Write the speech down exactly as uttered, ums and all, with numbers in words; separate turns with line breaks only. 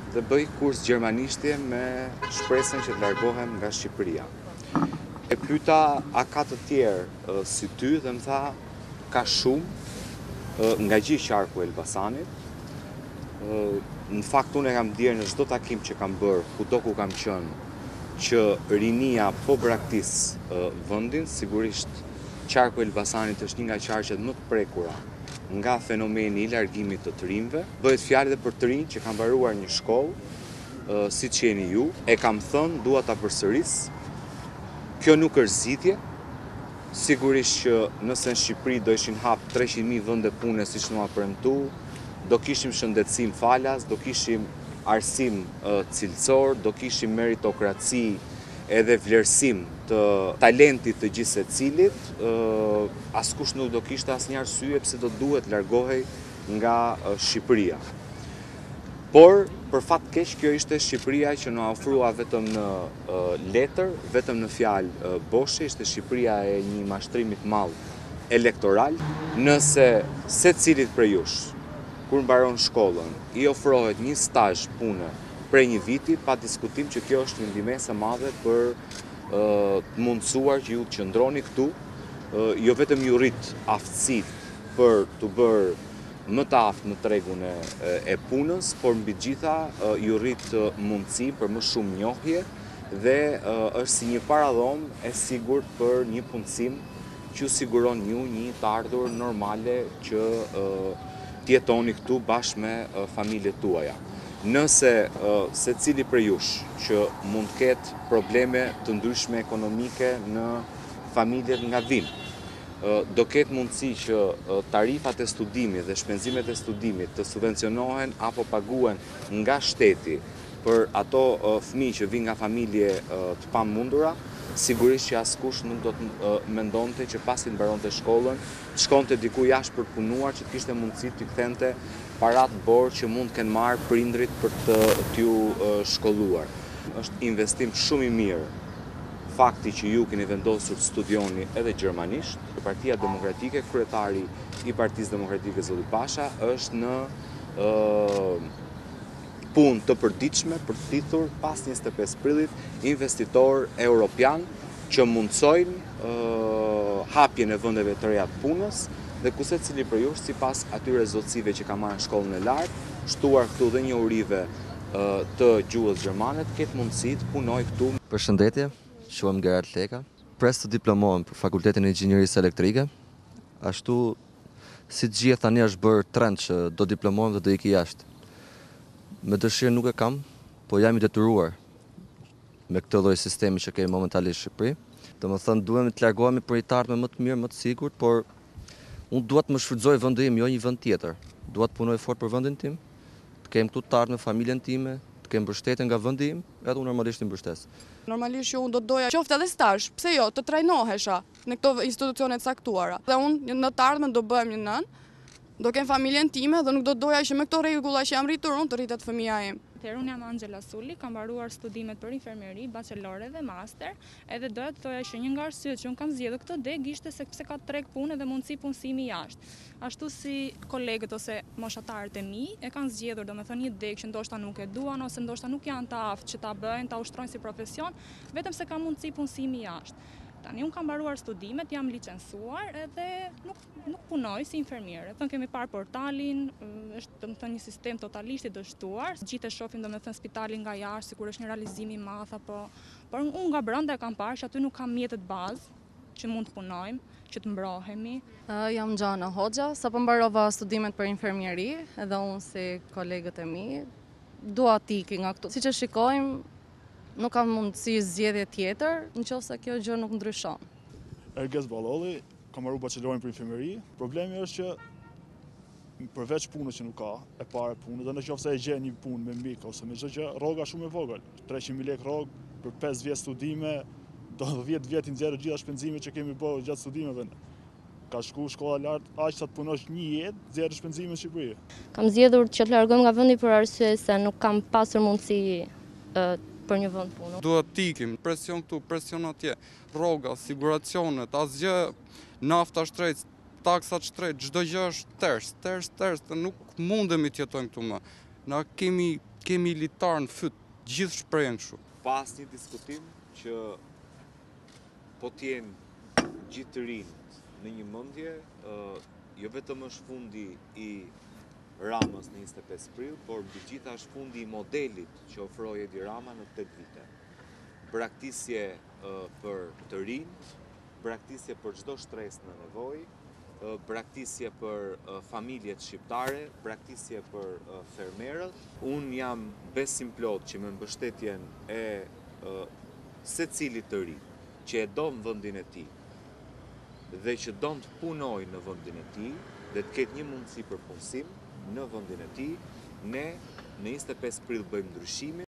dhe bëj kurs gjermanishtje me shpresën që të largohem nga Shqipëria. E pyeta a ka të tjerë si ty dhe më tha ka shumë nga gjithë qarku e Elbasanit. Në fakt unë e kam djerë në çdo takim që kam bërë, kudo ku kam qenë, që rinia po braktis vendin, sigurisht qarku e Elbasanit është një nga qarqet më të prekura nga fenomeni i largimit të të rinjve. Bëhet fjalë edhe për të rinj që kanë mbaruar një shkollë, siç jeni ju, e kam thënë, dua ta përsëris. Kjo nuk është zgjidhje. Sigurisht që nëse në Shqipëri do ishin hap treqind mijë vende pune siç nua premtu, do kishim shëndetësim falas, do kishim arsim cilësor, do kishim meritokraci edhe vlerësim të talentit të gjithë secilit, askush nuk do kishte asnjë arsye pse do duhet largohej nga Shqipëria. Por, për fat keq, kjo ishte Shqipëria që na ofrua vetëm në letër, vetëm në fjalë boshe, ishte Shqipëria e një mashtrimi të madh elektoral. Nëse secilit prej jush, kur mbaron shkollën, i ofrohet një stazh pune prej një viti, pa diskutim që kjo është një ndihmesë e madhe për të mundësuar që ju të qëndroni këtu, jo vetëm ju rrit aftësitë për të bërë më të aftë në tregun e punës, por mbi gjitha ju rrit mundësi për më shumë njohje dhe është si një paradhom e sigurt për një punësim që ju siguron ju një të ardhur normale që të jetoni këtu bashkë me familjet tuaja. Nëse secili prej jush që mund të ketë probleme të ndryshme ekonomike në familjet nga dhimbje, do ketë mundësi që tarifat e studimit dhe shpenzimet e studimit të subvencionohen apo paguen nga shteti për ato fëmijë që vinë nga familje të pamundura, sigurisht që askush nuk do të mendonte që pasi të mbaronte shkollën, të shkonte diku jashtë për të punuar, që të kishte mundësi të kthente paratë borë që mund të kenë marrë prindrit për të t'ju shkolluar. Është investim shumë i mirë fakti që ju keni vendosur të studioni edhe gjermanisht. Partia Demokratike, kryetari i Partisë Demokratike Zoti Pasha, është në punë të përditshme për të thithur pas njëzet e pesë prillit investitor europian që mundsojnë hapjen e vendeve të reja të punës dhe ku secili prej jush sipas atyre zotësive që ka marrë shkollën e lartë, shtuar këtu dhe njohurive të gjuhës gjermane, të ketë mundësi të punojë këtu.
Përshëndetje, quhem Gerard Leka. Pres të diplomohem për Fakultetin e Inxhinierisë Elektrike. Ashtu si të gjithë tani është bërë trend që do diplomohem dhe do iki jashtë. Me dëshirë nuk e kam, po jam i detyruar me këtë lloj sistemi që kemi momentalisht në Shqipëri. Domethënë duhem të largohemi për një të ardhme më të mirë, më të sigurt, por unë dua të më shfrytëzoj vendin tim, jo një vend tjetër. Dua të punoj fort për vendin tim, të kem këtu të ardhme familjen time, të kem mbështetje nga vendi im, edhe unë normalisht i mbështes.
Normalisht që unë do të doja qoftë edhe stazh, pse jo, të trajnohesha në këto institucione të caktuara. Dhe unë në të ardhmen do bëhem një nën, do kem familjen time dhe nuk do të doja që me këto rregulla që jam rritur unë të rritet fëmia im.
Atëherë unë jam Angela Sulli, kam mbaruar studimet për infermieri, bachelore dhe master, edhe doja të thoja që një nga arsyet që unë kam zgjedhur këtë deg ishte se pse ka treg punë dhe mundësi punësimi jashtë. Ashtu si kolegët ose moshatarët e mi e kanë zgjedhur domethënë një deg që ndoshta nuk e duan ose ndoshta nuk janë të aftë që ta bëjnë, ta ushtrojnë si profesion, vetëm se ka mundësi punësimi jashtë. Tani unë kam mbaruar studimet, jam licencuar edhe nuk, nuk punoj si infermiere. Thënë kemi parë portalin, është domethënë një sistem totalisht i dështuar. Gjithë e shohim domethënë spitalin nga jashtë, sikur është një realizim i madh apo, por unë nga brenda e kam parë që aty nuk kam mjetet bazë që mund të punojmë, që të mbrohemi.
Uh, jam Gjana Hoxha, sapo mbarova studimet për infermieri, edhe unë si kolegët e mi, dua të iki nga këtu. Siç e shikojmë, nuk kam mundësi zgjedhje tjetër, nëse kjo gjë nuk ndryshon.
Erges Ballolli, kam marrë bachelorin për infermieri. Problemi është që përveç punës që nuk ka, e para punë, dhe nëse e gjen një punë me mik ose me çdo gjë, rroga shumë e vogël. treqind mijë lekë rrogë për pesë vjet studime, do dhjetë vjet i nxjerrë gjitha shpenzimet që kemi bërë gjatë studimeve. Ka shku shkolla lart, aq sa të punosh një jetë, nxjerrë shpenzime në Shqipëri.
Kam zgjedhur që të largojmë nga vendi për arsye se nuk kam pasur mundësi për një vend punë.
Duhet të ikim, presion këtu, presion atje, rroga, siguracionet, asgjë, nafta shtrejt, taksat shtrejt, çdo gjë është tërës, tërës, tërës, dhe nuk mundemi të jetojmë këtu më. Na kemi kemi litar në fyt, gjithë shprehen kështu.
Pas një diskutim që po t'jenë gjithë të rinjt në një mendje, jo vetëm është fundi i Ramës në njëzet e pesë prill, por mbi gjitha është fundi i modelit që ofroi Edi Rama në tetë vite. Braktisje për të rinjt, braktisje për çdo shtresë në nevojë, braktisje për familjet shqiptare, braktisje për fermerët. Unë jam besim plot që me mbështetjen e secilit të ri që e do në vendin e tij dhe që do të punojë në vendin e tij dhe të ketë një mundësi për punësim në vendin e tij, ne në njëzet e pesë prill bëjmë ndryshimin.